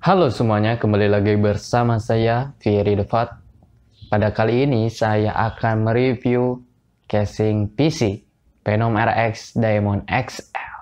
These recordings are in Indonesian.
Halo semuanya, kembali lagi bersama saya, Thierry Devat. Pada kali ini saya akan mereview casing PC Phenom RX Diamond XL.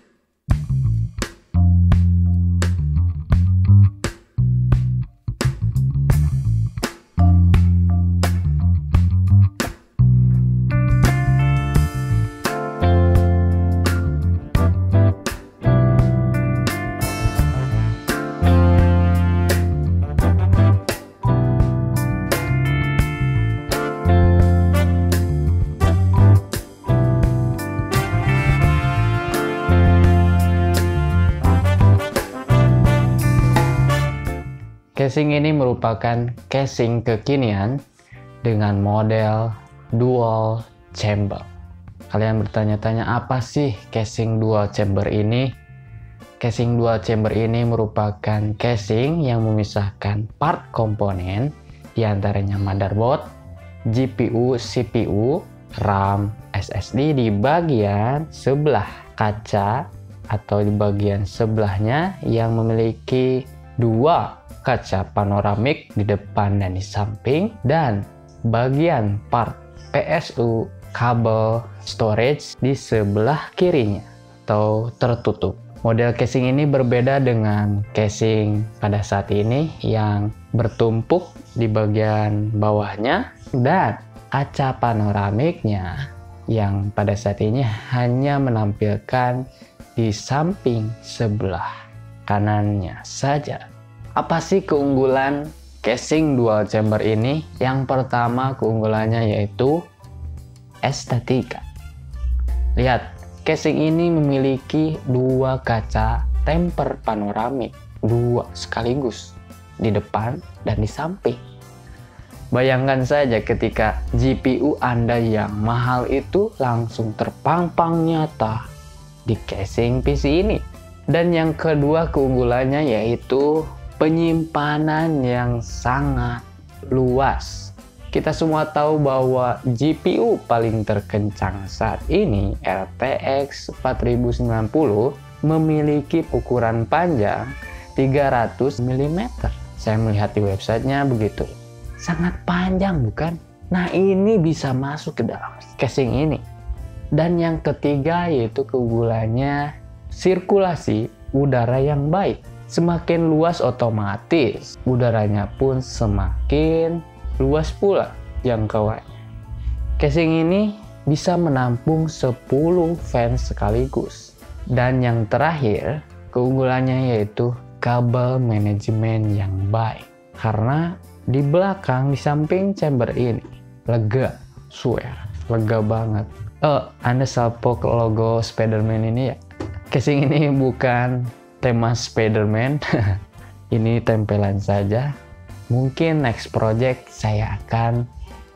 Casing ini merupakan casing kekinian dengan model dual chamber. Kalian bertanya-tanya, apa sih casing dual chamber ini? Casing dual chamber ini merupakan casing yang memisahkan part komponen, diantaranya motherboard, GPU, CPU, RAM, SSD di bagian sebelah kaca atau di bagian sebelahnya yang memiliki dua kaca panoramik di depan dan di samping, dan bagian part PSU kabel storage di sebelah kirinya atau tertutup. Model casing ini berbeda dengan casing pada saat ini yang bertumpuk di bagian bawahnya dan kaca panoramiknya yang pada saat ini hanya menampilkan di samping sebelah kanannya saja. Apa sih keunggulan casing dual chamber ini? Yang pertama keunggulannya yaitu estetika. Lihat, casing ini memiliki dua kaca temper panoramik, dua sekaligus di depan dan di samping. Bayangkan saja ketika GPU Anda yang mahal itu langsung terpampang nyata di casing PC ini. Dan yang kedua keunggulannya yaitu penyimpanan yang sangat luas. Kita semua tahu bahwa GPU paling terkencang saat ini, RTX 4090, memiliki ukuran panjang 300 mm. Saya melihat di websitenya begitu. Sangat panjang, bukan? Nah, ini bisa masuk ke dalam casing ini. Dan yang ketiga yaitu keunggulannya sirkulasi udara yang baik. Semakin luas otomatis udaranya pun semakin luas pula jangkauannya. Casing ini bisa menampung 10 fans sekaligus. Dan yang terakhir keunggulannya yaitu kabel manajemen yang baik. Karena di belakang, di samping chamber ini lega, swear, lega banget. Anda salpok logo Spider-Man ini ya? Casing ini bukan tema Spider-Man. Ini tempelan saja. Mungkin next project saya akan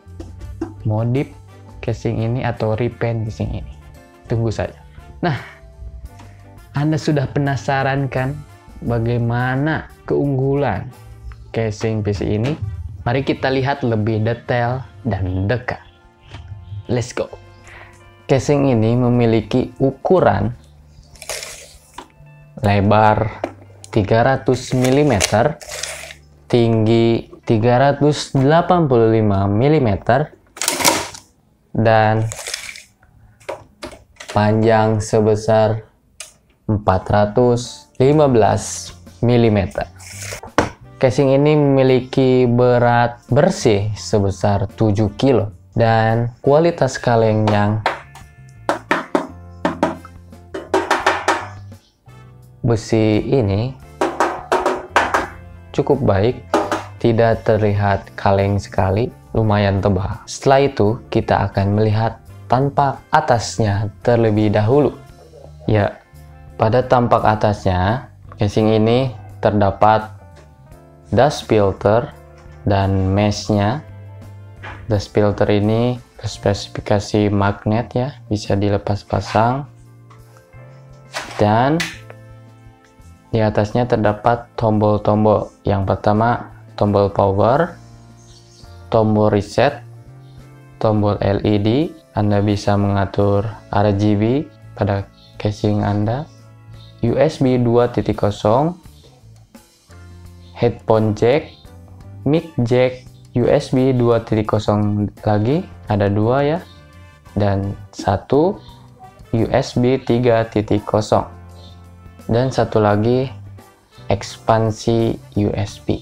modif casing ini atau repaint casing ini. Tunggu saja. Nah, Anda sudah penasaran kan bagaimana keunggulan casing PC ini? Mari kita lihat lebih detail dan dekat. Let's go. Casing ini memiliki ukuran lebar 300 mm, tinggi 385 mm, dan panjang sebesar 415 mm. Casing ini memiliki berat bersih sebesar 7 kg dan kualitas kaleng yang besi ini cukup baik, tidak terlihat kaleng sekali, lumayan tebal. Setelah itu kita akan melihat tampak atasnya terlebih dahulu. Ya, pada tampak atasnya casing ini terdapat dust filter dan meshnya. Dust filter ini berspesifikasi magnet ya, bisa dilepas pasang. Dan di atasnya terdapat tombol-tombol. Yang pertama, tombol power, tombol reset, tombol LED. Anda bisa mengatur RGB pada casing Anda. USB 2.0, headphone jack, mic jack, USB 2.0 lagi, ada 2 ya, dan 1 USB 3.0, dan satu lagi ekspansi USB.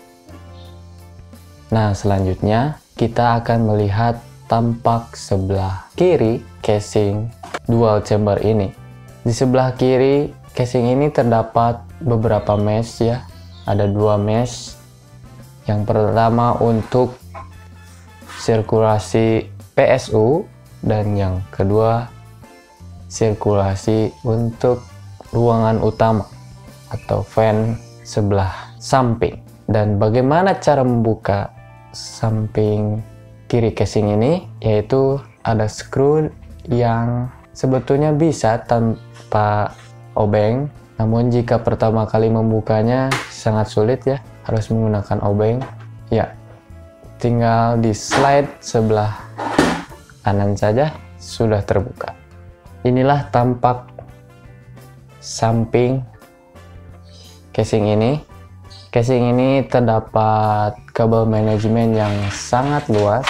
Nah, selanjutnya kita akan melihat tampak sebelah kiri casing dual chamber ini. Di sebelah kiri casing ini terdapat beberapa mesh ya, ada 2 mesh. Yang pertama untuk sirkulasi PSU, dan yang kedua sirkulasi untuk ruangan utama atau fan sebelah samping. Dan bagaimana cara membuka samping kiri casing ini, yaitu ada screw yang sebetulnya bisa tanpa obeng, namun jika pertama kali membukanya sangat sulit ya, harus menggunakan obeng. Ya, tinggal di slide sebelah kanan saja sudah terbuka. Inilah tampak samping casing ini. Casing ini terdapat kabel manajemen yang sangat luas.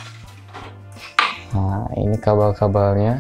Nah, ini kabel-kabelnya.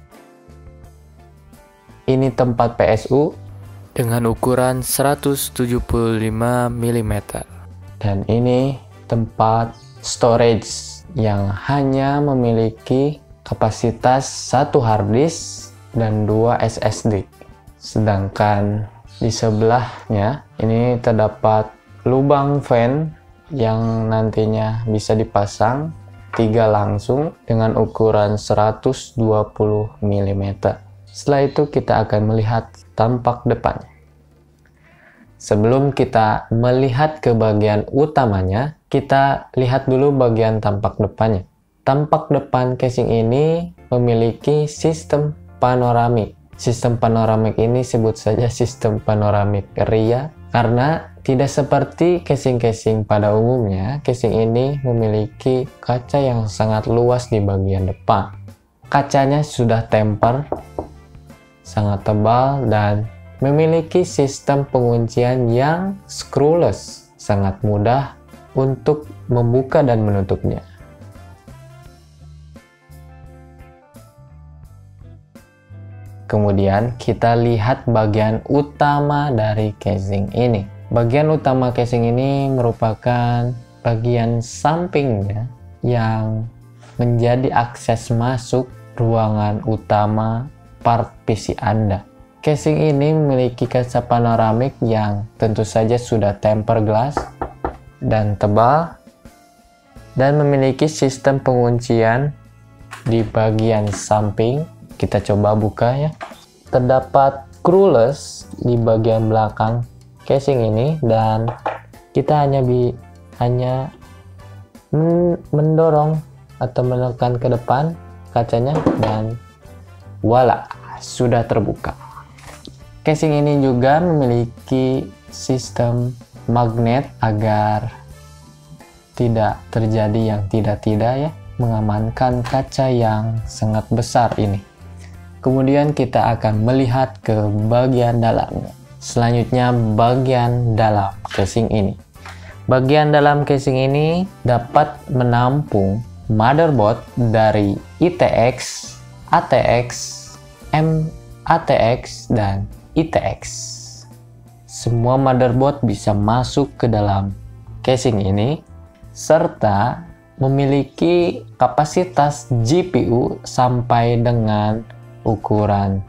Ini tempat PSU dengan ukuran 175 mm. Dan ini tempat storage yang hanya memiliki kapasitas 1 hard disk dan 2 SSD. Sedangkan di sebelahnya ini terdapat lubang fan yang nantinya bisa dipasang 3 langsung dengan ukuran 120 mm. Setelah itu kita akan melihat tampak depannya. Sebelum kita melihat ke bagian utamanya, kita lihat dulu bagian tampak depannya. Tampak depan casing ini memiliki sistem panoramik. Sistem panoramik ini sebut saja sistem panoramik ria, karena tidak seperti casing-casing pada umumnya, casing ini memiliki kaca yang sangat luas di bagian depan. Kacanya sudah temper, sangat tebal, dan memiliki sistem penguncian yang screwless, sangat mudah untuk membuka dan menutupnya. Kemudian kita lihat bagian utama dari casing ini. Bagian utama casing ini merupakan bagian sampingnya yang menjadi akses masuk ruangan utama part PC Anda. Casing ini memiliki kaca panoramik yang tentu saja sudah tempered glass dan tebal, dan memiliki sistem penguncian di bagian samping. Kita coba buka ya. Terdapat screwless di bagian belakang casing ini, dan kita hanya mendorong atau menekan ke depan kacanya, dan voila, sudah terbuka. Casing ini juga memiliki sistem magnet agar tidak terjadi yang tidak-tidak ya, mengamankan kaca yang sangat besar ini. Kemudian kita akan melihat ke bagian dalamnya. Selanjutnya bagian dalam casing ini. Bagian dalam casing ini dapat menampung motherboard dari ITX, ATX, MATX, dan ITX. Semua motherboard bisa masuk ke dalam casing ini, serta memiliki kapasitas GPU sampai dengan ukuran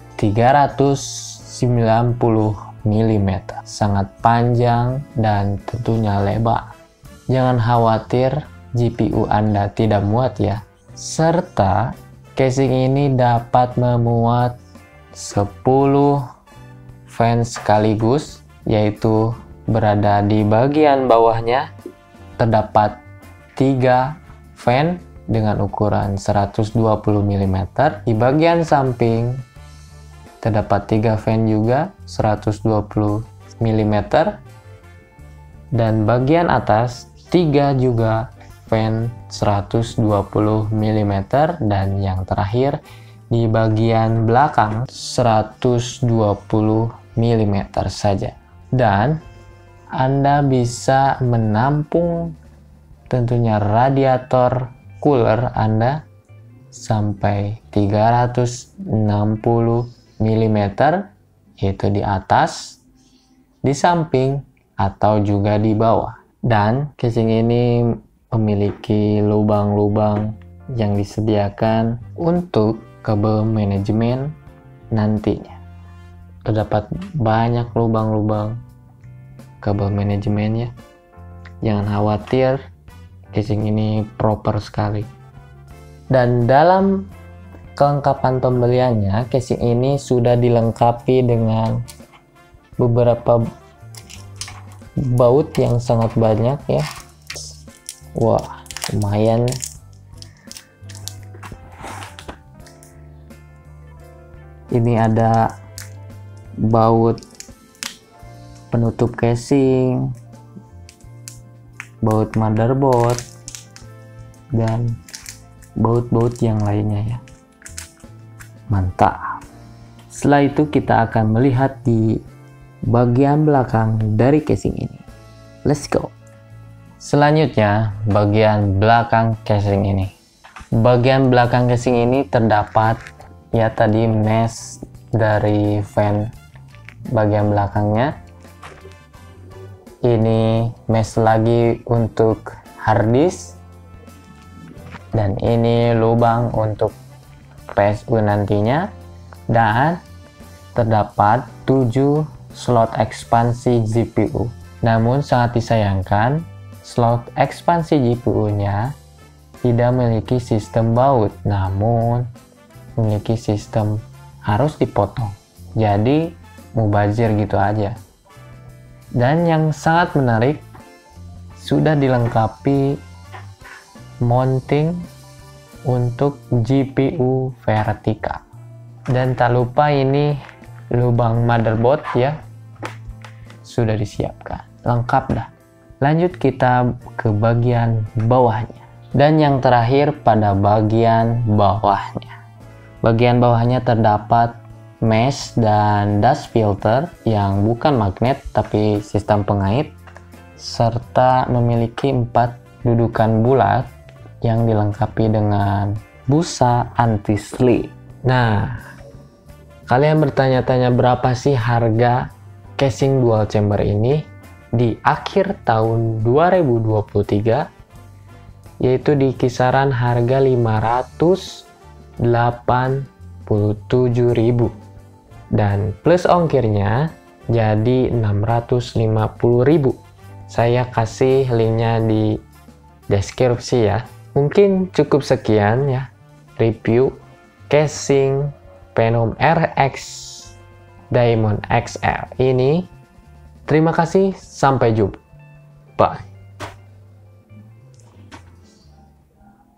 390 mm. Sangat panjang dan tentunya lebar. Jangan khawatir GPU Anda tidak muat ya. Serta casing ini dapat memuat 10 fan sekaligus, yaitu berada di bagian bawahnya terdapat 3 fan dengan ukuran 120 mm. Di bagian samping terdapat 3 fan juga 120 mm, dan bagian atas 3 juga fan 120 mm, dan yang terakhir di bagian belakang 120 mm saja. Dan Anda bisa menampung tentunya radiator cooler Anda sampai 360 mm, yaitu di atas, di samping, atau juga di bawah. Dan casing ini memiliki lubang-lubang yang disediakan untuk kabel manajemen nantinya. Terdapat banyak lubang-lubang kabel manajemennya. Jangan khawatir, casing ini proper sekali. Dan dalam kelengkapan pembeliannya, casing ini sudah dilengkapi dengan beberapa baut yang sangat banyak ya. Wah, lumayan. Ini ada baut penutup casing, baut motherboard, dan baut-baut yang lainnya ya. Mantap. Setelah itu kita akan melihat di bagian belakang dari casing ini. Let's go. Selanjutnya, bagian belakang casing ini. Bagian belakang casing ini terdapat ya tadi mesh dari fan bagian belakangnya. Ini mesh lagi untuk hard disk, dan ini lubang untuk PSU nantinya, dan terdapat 7 slot ekspansi GPU. Namun sangat disayangkan, slot ekspansi GPU-nya tidak memiliki sistem baut, namun memiliki sistem harus dipotong. Jadi mubazir gitu aja. Dan yang sangat menarik, sudah dilengkapi mounting untuk GPU vertikal. Dan tak lupa ini lubang motherboard ya, sudah disiapkan. Lengkap dah. Lanjut kita ke bagian bawahnya. Dan yang terakhir pada bagian bawahnya. Bagian bawahnya terdapat mesh dan dust filter yang bukan magnet tapi sistem pengait, serta memiliki 4 dudukan bulat yang dilengkapi dengan busa anti-slip. Nah, kalian bertanya-tanya berapa sih harga casing dual chamber ini di akhir tahun 2023, yaitu di kisaran harga 587.000 dan plus ongkirnya jadi 650.000. Saya kasih linknya di deskripsi ya. Mungkin cukup sekian ya review casing Phenom RX Diamond XL ini. Terima kasih, sampai jumpa. Bye.